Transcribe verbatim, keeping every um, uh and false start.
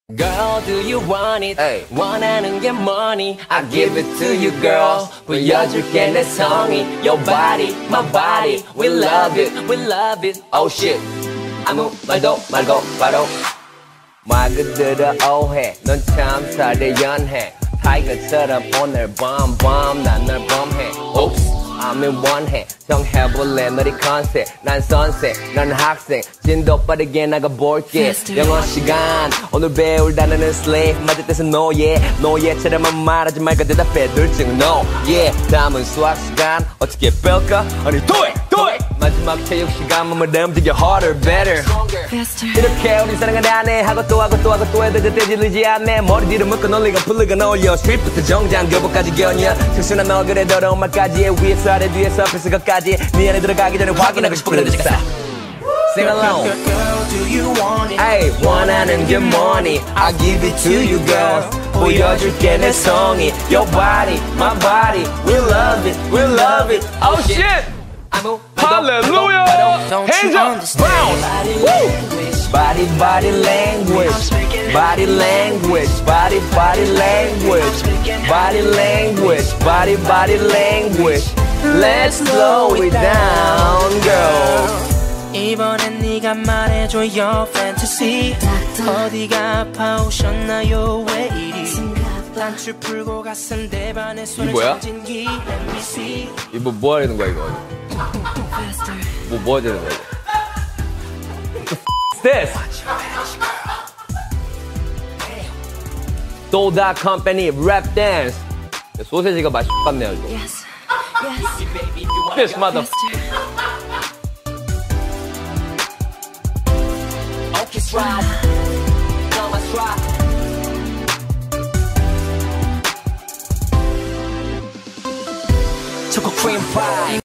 Girl, do you want it? Ay. 원하는 게 뭐니? I give it to you, girl. 보여줄게 내 성의. Your body, my body. We love it, we love it. Oh shit. 아무 말도 말고 바로 말 그대로 오해. 넌 참 살에 연해. 타이거처럼 오늘 밤밤 난 널 범해. Oops. I'm in one hand 정해볼래 너리 컨셉 난 선셋 넌 학생 진도 빠르게 나가볼게 영어 시간 오늘 배울 단어는 slave 맞을 뜻은 노예 노예처럼만 말하지 말고 대답해 둘중 no yeah 다음은 수학 시간 어떻게 뺄까 아니 do it do it 마지막 체육 시간 몸을 움직여 harder better 이렇게 우리 사랑을 안해 하고 또 하고 또 하고 또 해도 그때 질리지 않네 머리 뒤로 묶어 놀리고 풀리고 놀려 스트립부터 정장 교복까지 겨녀 특수한 너 그래 더러운 말까지 위에서 아래 뒤에서 필수가까지 네 안에 들어가기 전에 확인하고 싶어 그래도 식사 Sing along Ay, 원하는 게 뭐니 I give it to you girl 보여줄게 내 성의 Your body, my body We love it, we love it Oh shit Hallelujah Hands up, bounce Woo! Body, body language Body language Body, body language Body language Body, body language Let's slow it down, girl 이번엔 네가 말해줘 your fantasy 어디가 아파오셨나요 왜 이리 단추 풀고 가슴 대반에 손을 젖은 이 엠비씨 이거 뭐 하는 거야 이거 뭐 뭐 하는 거야 이거 What's this? Doda Company Rap Dance 소세지가 맛이 같네요 이거 Yes, yes. This mother Right. No, that's right. Choco cream pie